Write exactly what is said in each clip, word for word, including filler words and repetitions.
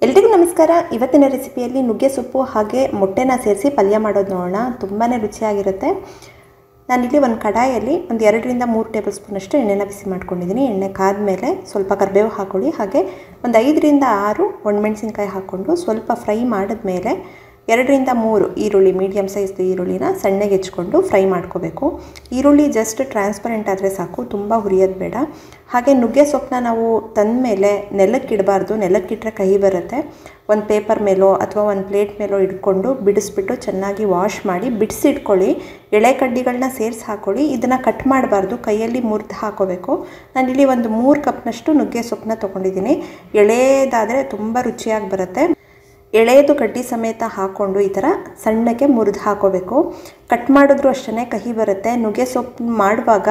ಎಲ್ರಿಗೂ ನಮಸ್ಕಾರ. ಇವತ್ತಿನ ರೆಸಿಪಿಯಲ್ಲಿ ನುಗ್ಗೆ ಸೊಪ್ಪು ಹಾಗೆ ಮೊಟ್ಟೆನ ಸೇರಿಸಿ ಪಲ್ಯ ಮಾಡೋದು ನೋಡೋಣ. ತುಂಬಾ ರುಚಿಯಾಗಿರುತ್ತೆ. ನಾನಿಲ್ಲಿ ಒಂದು ಕಡಾಯಲ್ಲಿ ಒಂದು ಎರಡರಿಂದ ಮೂರು ಟೇಬಲ್ ಸ್ಪೂನಷ್ಟು ಎಣ್ಣೆನ ಬಿಸಿ ಮಾಡ್ಕೊಂಡಿದ್ದೀನಿ. ಎಣ್ಣೆ ಕಾದ್ಮೇಲೆ ಸ್ವಲ್ಪ ಕರಿಬೇವು ಹಾಕೊಳ್ಳಿ. ಹಾಗೆ ಒಂದು ಐದರಿಂದ ಆರು ಒಣಮೆಣಸಿನ್ಕಾಯಿ ಹಾಕ್ಕೊಂಡು ಸ್ವಲ್ಪ ಫ್ರೈ ಮಾಡಿದ್ಮೇಲೆ ಎರಡರಿಂದ ಮೂರು ಈರುಳ್ಳಿ ಮೀಡಿಯಮ್ ಸೈಜ್ ಈರುಳ್ಳಿನ ಸಣ್ಣಗೆ ಹೆಚ್ಕೊಂಡು ಫ್ರೈ ಮಾಡ್ಕೋಬೇಕು. ಈರುಳ್ಳಿ ಜಸ್ಟ್ ಟ್ರಾನ್ಸ್ಪರೆಂಟ್ ಆದರೆ ಸಾಕು, ತುಂಬ ಹುರಿಯೋದು ಬೇಡ. ಹಾಗೆ ನುಗ್ಗೆ ಸೊಪ್ಪನ್ನ ನಾವು ತಂದ ಮೇಲೆ ನೆಲಕ್ಕಿಡಬಾರ್ದು, ನೆಲಕ್ಕಿಟ್ರೆ ಕಹಿ ಬರುತ್ತೆ. ಒಂದು ಪೇಪರ್ ಮೇಲೋ ಅಥವಾ ಒಂದು ಪ್ಲೇಟ್ ಮೇಲೋ ಇಟ್ಕೊಂಡು ಬಿಡಿಸ್ಬಿಟ್ಟು ಚೆನ್ನಾಗಿ ವಾಶ್ ಮಾಡಿ ಬಿಡಿಸಿಟ್ಕೊಳ್ಳಿ. ಎಳೆ ಕಡ್ಡಿಗಳನ್ನ ಸೇರಿಸಿ ಹಾಕ್ಕೊಳ್ಳಿ. ಇದನ್ನು ಕಟ್ ಮಾಡಬಾರ್ದು, ಕೈಯಲ್ಲಿ ಮುರಿದು ಹಾಕೋಬೇಕು. ನಾನಿಲ್ಲಿ ಒಂದು ಮೂರು ಕಪ್ನಷ್ಟು ನುಗ್ಗೆ ಸೊಪ್ಪನ್ನ ತೊಗೊಂಡಿದ್ದೀನಿ. ಎಳೆದಾದರೆ ತುಂಬ ರುಚಿಯಾಗಿ ಬರುತ್ತೆ. ಎಳೆಯದು ಕಡ್ಡಿ ಸಮೇತ ಹಾಕ್ಕೊಂಡು ಈ ಥರ ಸಣ್ಣಕ್ಕೆ ಮುರಿದು ಹಾಕೋಬೇಕು. ಕಟ್ ಮಾಡಿದ್ರೂ ಅಷ್ಟೇ ಕಹಿ ಬರುತ್ತೆ. ನುಗ್ಗೆ ಸೊಪ್ಪು ಮಾಡುವಾಗ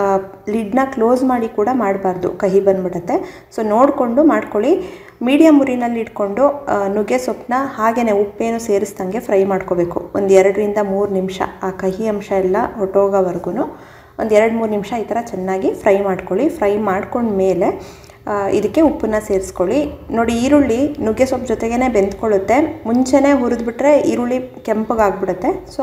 ಲಿಡ್ನ ಕ್ಲೋಸ್ ಮಾಡಿ ಕೂಡ ಮಾಡಬಾರ್ದು, ಕಹಿ ಬಂದ್ಬಿಡುತ್ತೆ. ಸೊ ನೋಡಿಕೊಂಡು ಮಾಡ್ಕೊಳ್ಳಿ. ಮೀಡಿಯಮ್ ಉರಿನಲ್ಲಿ ಇಟ್ಕೊಂಡು ನುಗ್ಗೆ ಸೊಪ್ಪನ್ನ ಹಾಗೆಯೇ ಉಪ್ಪೇನು ಸೇರಿಸ್ದಂಗೆ ಫ್ರೈ ಮಾಡ್ಕೋಬೇಕು. ಒಂದು ಎರಡರಿಂದ ಮೂರು ನಿಮಿಷ ಆ ಕಹಿ ಅಂಶ ಎಲ್ಲ ಹೊಟ್ಟೋಗೋವರೆಗೂ ಒಂದು ಎರಡು ಮೂರು ನಿಮಿಷ ಈ ಥರ ಚೆನ್ನಾಗಿ ಫ್ರೈ ಮಾಡ್ಕೊಳ್ಳಿ. ಫ್ರೈ ಮಾಡ್ಕೊಂಡ್ಮೇಲೆ ಇದಕ್ಕೆ ಉಪ್ಪನ್ನ ಸೇರಿಸ್ಕೊಳ್ಳಿ. ನೋಡಿ, ಈರುಳ್ಳಿ ನುಗ್ಗೆ ಸೊಪ್ಪು ಜೊತೆಗೇ ಬೆಂದ್ಕೊಳ್ಳುತ್ತೆ. ಮುಂಚೆನೇ ಹುರಿದ್ಬಿಟ್ರೆ ಈರುಳ್ಳಿ ಕೆಂಪಗಾಗ್ಬಿಡುತ್ತೆ. ಸೊ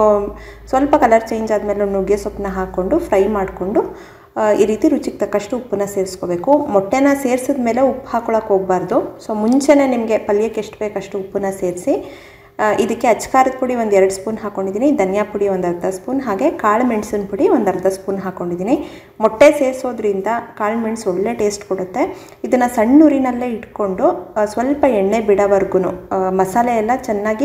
ಸ್ವಲ್ಪ ಕಲರ್ ಚೇಂಜ್ ಆದಮೇಲೆ ನುಗ್ಗೆ ಸೊಪ್ಪನ್ನ ಹಾಕ್ಕೊಂಡು ಫ್ರೈ ಮಾಡಿಕೊಂಡು ಈ ರೀತಿ ರುಚಿಗೆ ತಕ್ಕಷ್ಟು ಉಪ್ಪನ್ನ ಸೇರಿಸ್ಕೋಬೇಕು. ಮೊಟ್ಟೆನ ಸೇರಿಸಿದ ಮೇಲೆ ಉಪ್ಪು ಹಾಕ್ಕೊಳಕ್ಕೆ ಹೋಗಬಾರ್ದು. ಸೊ ಮುಂಚೆನೇ ನಿಮಗೆ ಪಲ್ಯಕ್ಕೆ ಎಷ್ಟು ಬೇಕಷ್ಟು ಉಪ್ಪನ್ನ ಸೇರಿಸಿ ಇದಕ್ಕೆ ಅಚ್ಕಾರದ ಪುಡಿ ಒಂದು ಎರಡು ಸ್ಪೂನ್ ಹಾಕ್ಕೊಂಡಿದ್ದೀನಿ, ಧನಿಯಾ ಪುಡಿ ಒಂದು ಅರ್ಧ ಸ್ಪೂನ್, ಹಾಗೆ ಕಾಳು ಮೆಣಸಿನ ಪುಡಿ ಒಂದು ಅರ್ಧ ಸ್ಪೂನ್ ಹಾಕ್ಕೊಂಡಿದ್ದೀನಿ. ಮೊಟ್ಟೆ ಸೇರಿಸೋದ್ರಿಂದ ಕಾಳು ಮೆಣಸು ಒಳ್ಳೆ ಟೇಸ್ಟ್ ಕೊಡುತ್ತೆ. ಇದನ್ನು ಸಣ್ಣ ಉರಿನಲ್ಲೇ ಇಟ್ಕೊಂಡು ಸ್ವಲ್ಪ ಎಣ್ಣೆ ಬಿಡೋವರೆಗೂ ಮಸಾಲೆ ಎಲ್ಲ ಚೆನ್ನಾಗಿ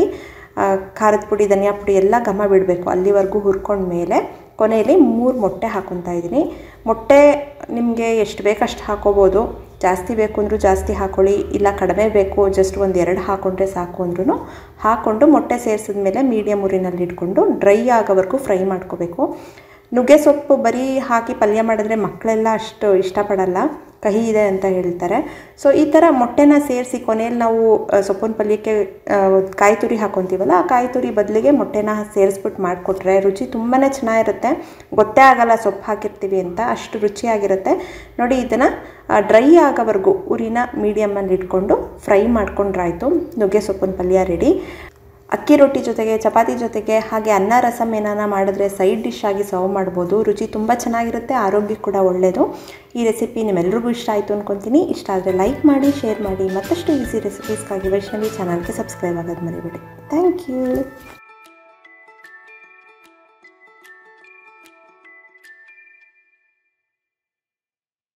ಖಾರದ ಪುಡಿ ಧನಿಯಾ ಪುಡಿ ಎಲ್ಲ ಘಮ ಬಿಡಬೇಕು. ಅಲ್ಲಿವರೆಗೂ ಹುರ್ಕೊಂಡ್ಮೇಲೆ ಕೊನೆಯಲ್ಲಿ ಮೂರು ಮೊಟ್ಟೆ ಹಾಕ್ಕೊತಾ ಇದ್ದೀನಿ. ಮೊಟ್ಟೆ ನಿಮಗೆ ಎಷ್ಟು ಬೇಕಷ್ಟು ಹಾಕೋಬೋದು. ಜಾಸ್ತಿ ಬೇಕು ಅಂದರೂ ಜಾಸ್ತಿ ಹಾಕ್ಕೊಳ್ಳಿ, ಇಲ್ಲ ಕಡಿಮೆ ಬೇಕು ಜಸ್ಟ್ ಒಂದು ಎರಡು ಹಾಕ್ಕೊಂಡ್ರೆ ಸಾಕು ಅಂದ್ರೂ ಹಾಕ್ಕೊಂಡು ಮೊಟ್ಟೆ ಸೇರಿಸಿದ್ಮೇಲೆ ಮೀಡಿಯಮ್ ಉರಿನಲ್ಲಿ ಇಟ್ಕೊಂಡು ಡ್ರೈ ಆಗೋವರೆಗೂ ಫ್ರೈ ಮಾಡ್ಕೋಬೇಕು. ನುಗ್ಗೆ ಸೊಪ್ಪು ಬರೀ ಹಾಕಿ ಪಲ್ಯ ಮಾಡಿದ್ರೆ ಮಕ್ಕಳೆಲ್ಲ ಅಷ್ಟು ಇಷ್ಟಪಡಲ್ಲ, ಕಹಿ ಇದೆ ಅಂತ ಹೇಳ್ತಾರೆ. ಸೊ ಈ ಥರ ಮೊಟ್ಟೆನ ಸೇರಿಸಿ ಕೊನೆಯಲ್ಲಿ ನಾವು ಸೊಪ್ಪಿನ ಪಲ್ಯಕ್ಕೆ ಕಾಯಿ ತುರಿ ಹಾಕ್ಕೊತೀವಲ್ಲ, ಆ ಕಾಯಿ ತುರಿ ಬದಲಿಗೆ ಮೊಟ್ಟೆನ ಸೇರಿಸ್ಬಿಟ್ಟು ಮಾಡಿಕೊಟ್ರೆ ರುಚಿ ತುಂಬಾ ಚೆನ್ನಾಗಿರುತ್ತೆ. ಗೊತ್ತೇ ಆಗಲ್ಲ ಸೊಪ್ಪು ಹಾಕಿರ್ತೀವಿ ಅಂತ, ಅಷ್ಟು ರುಚಿಯಾಗಿರುತ್ತೆ. ನೋಡಿ, ಇದನ್ನು ಡ್ರೈ ಆಗೋವರೆಗೂ ಉರಿನ ಮೀಡಿಯಮಲ್ಲಿ ಇಟ್ಕೊಂಡು ಫ್ರೈ ಮಾಡ್ಕೊಂಡ್ರಾಯ್ತು. ನುಗ್ಗೆ ಸೊಪ್ಪಿನ ಪಲ್ಯ ರೆಡಿ. ಅಕ್ಕಿ ರೊಟ್ಟಿ ಜೊತೆಗೆ, ಚಪಾತಿ ಜೊತೆಗೆ, ಹಾಗೆ ಅನ್ನ ರಸಮ್ ಏನಾನ ಮಾಡಿದ್ರೆ ಸೈಡ್ ಡಿಶ್ ಆಗಿ ಸರ್ವ್ ಮಾಡ್ಬೋದು. ರುಚಿ ತುಂಬ ಚೆನ್ನಾಗಿರುತ್ತೆ, ಆರೋಗ್ಯಕ್ಕೆ ಕೂಡ ಒಳ್ಳೆಯದು. ಈ ರೆಸಿಪಿ ನಿಮ್ಮೆಲ್ಲರಿಗೂ ಇಷ್ಟ ಆಯಿತು ಅಂದ್ಕೊತೀನಿ. ಇಷ್ಟ ಆದರೆ ಲೈಕ್ ಮಾಡಿ, ಶೇರ್ ಮಾಡಿ. ಮತ್ತಷ್ಟು ಈಸಿ ರೆಸಿಪೀಸ್ಗಾಗಿ ವೈಷ್ಣವಿ ಚಾನಲ್ಗೆ ಸಬ್ಸ್ಕ್ರೈಬ್ ಆಗೋದು ಮರಿಬೇಡಿ. Thank you.